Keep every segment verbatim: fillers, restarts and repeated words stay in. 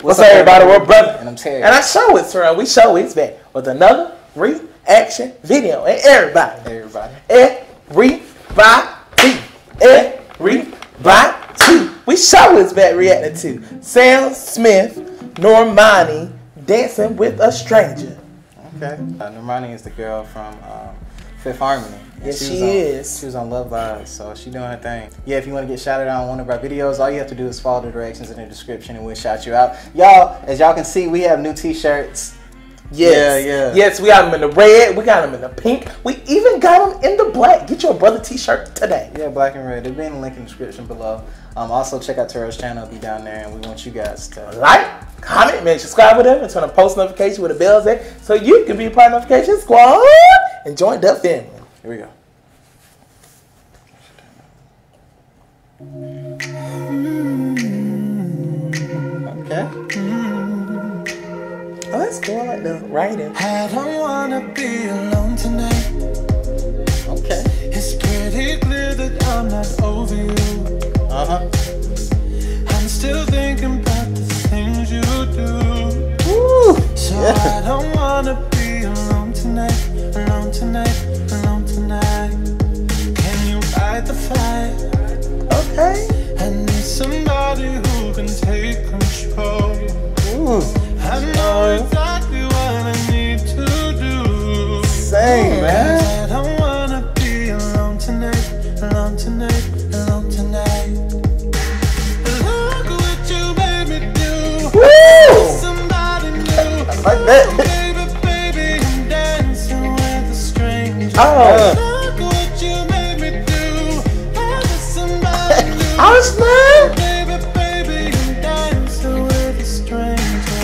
What's, What's up, everybody? We're brother. And I'm Terry. And I show it, Terrell. We show it's back with another reaction video. And everybody. Everybody. Everybody. Everybody. We show it's back reacting to Sam Smith, Normani, Dancing with a Stranger. Okay. Uh, Normani is the girl from um, Fifth Harmony. Yes, she, she on, is. She was on Love Vibes, so she doing her thing. Yeah, if you want to get shouted out on one of our videos, all you have to do is follow the directions in the description and we'll shout you out. Y'all, as y'all can see, we have new t-shirts. Yes. Yeah, yeah. Yes, we got them in the red, we got them in the pink, we even got them in the black. Get your brother t-shirt today. Yeah, black and red. There'll be in the link in the description below. Um, also, check out Terrell's channel. It'll be down there, and we want you guys to like, comment, man, subscribe, whatever, and turn on post notifications with the bells there so you can be a part of the notification squad and join the family. Here we go. Okay. Oh, that's cool. I like the writing. I don't wanna be alone tonight. Okay. It's pretty clear that I'm not over you. Uh-huh. I'm still thinking about the things you do. Woo. So Yeah. I don't wanna be alone tonight. Alone tonight. Alone tonight. Can you ride the fight? Okay. I need somebody who can take control. Ooh. I know exactly what I need to do. Same, man. I don't wanna be alone tonight, alone tonight, alone tonight. Look what you made me do. Woo! Somebody new. I like that. Oh, baby, baby, I'm dancing with a stranger. Oh. Look what you made me do. I was somebody new. I was mad. Baby, baby, I'm dancing with a stranger.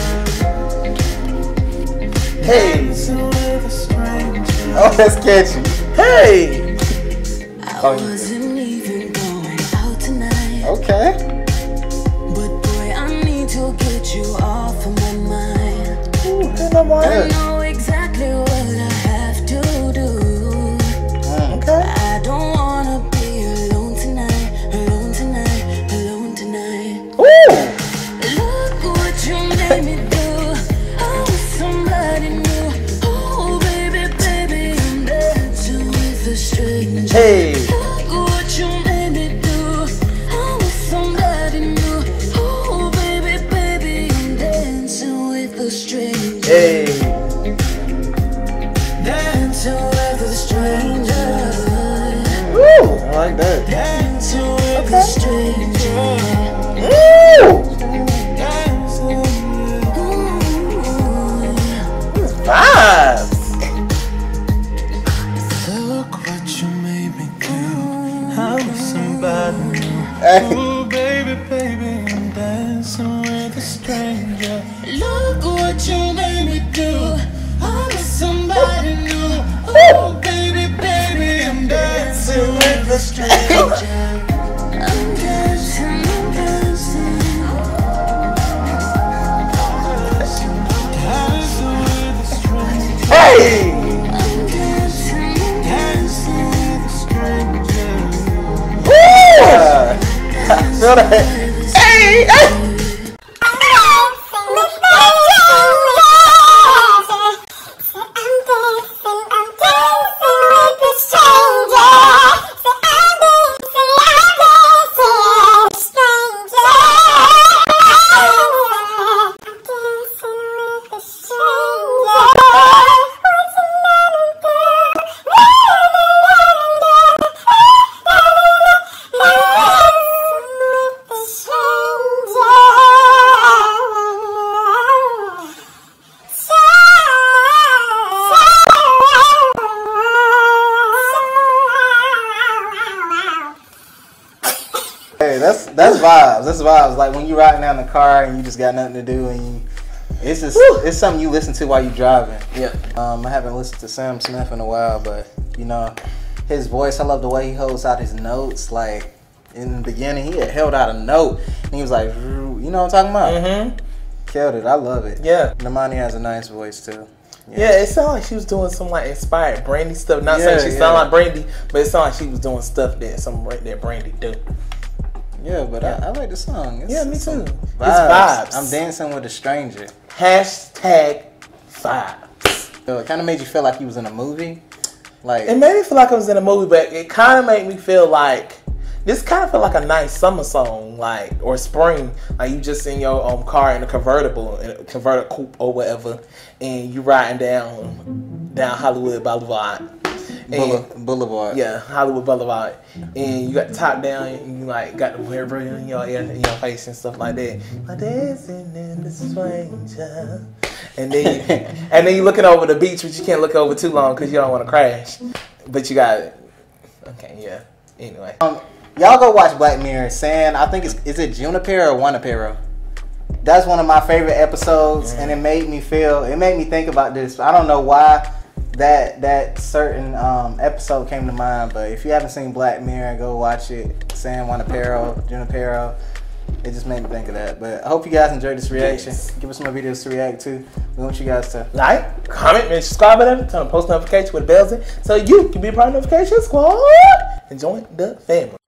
Hey. Dancing with a stranger. Oh, that's catchy. Hey. I Oh, yeah. wasn't even going out tonight. Okay. But boy, I need to get you off of my mind. Ooh, good no more. I know exactly what I have to do. Okay. I don't wanna be alone tonight, alone tonight, alone tonight. Ooh. Look what you made me do. I was somebody new. Oh baby, baby, I'm dancing with a stranger. Hey. Look what you made me do. I was somebody new. Oh baby, baby, I'm dancing with a stranger. Hey. Dancing with a stranger. Woo. I like that. Dancing with a stranger. Ooh. Dancing with Vibes. Look what you made me do. I was somebody new. Hey. Oh baby, baby, I'm dancing with a stranger. Look what you made me do. I was somebody new. Oh baby, baby, I'm dancing with a stranger. I'm dancing, I'm dancing. Dancing with a stranger. Hey. I'm dancing, dancing with a stranger. Woo. I feel that. Hey. Hey. Hey, that's that's vibes. That's vibes. Like when you riding down the car and you just got nothing to do, and you, it's just Woo. it's something you listen to while you driving. Yeah. Um, I haven't listened to Sam Smith in a while, but you know, his voice. I love the way he holds out his notes. Like in the beginning, he had held out a note and he was like, you know what I'm talking about? Mm-hmm. Killed it. I love it. Yeah. Normani has a nice voice too. Yeah. yeah, it sounded like she was doing some like inspired Brandy stuff. Not Yeah, saying she yeah. sounded like Brandy, but it sounded like she was doing stuff that some that Brandy do. Yeah, but Yeah. I, I like the song. It's, Yeah, me it's some too. Vibes. It's vibes. I'm dancing with a stranger. Hashtag vibes. So it kind of made you feel like you was in a movie. Like It made me feel like I was in a movie, but it kind of made me feel like this kind of felt like a nice summer song, like or spring, like you just in your um car in a convertible, in a converted coupe or whatever, and you riding down down Hollywood Boulevard. Boule- And- Boulevard. Yeah, Hollywood Boulevard, and you got the top down, and you like got the hair braid in your ear, in your face and stuff like that. My dancing in the stranger, and then you, and then you looking over the beach, but you can't look over too long because you don't want to crash. But you got it. Okay, yeah. Anyway, Um, y'all go watch Black Mirror. Saying I think it's is it Junipero or Junipero? That's one of my favorite episodes, and it made me feel. It made me think about this. I don't know why that that certain um, episode came to mind, but if you haven't seen Black Mirror, go watch it. San Junipero, Junipero. It just made me think of that. But I hope you guys enjoyed this reaction. Yes. Give us more videos to react to. We want you guys to like, comment, and subscribe button, turn on post notifications with bells in, so you can be a part of the notification squad and join the family.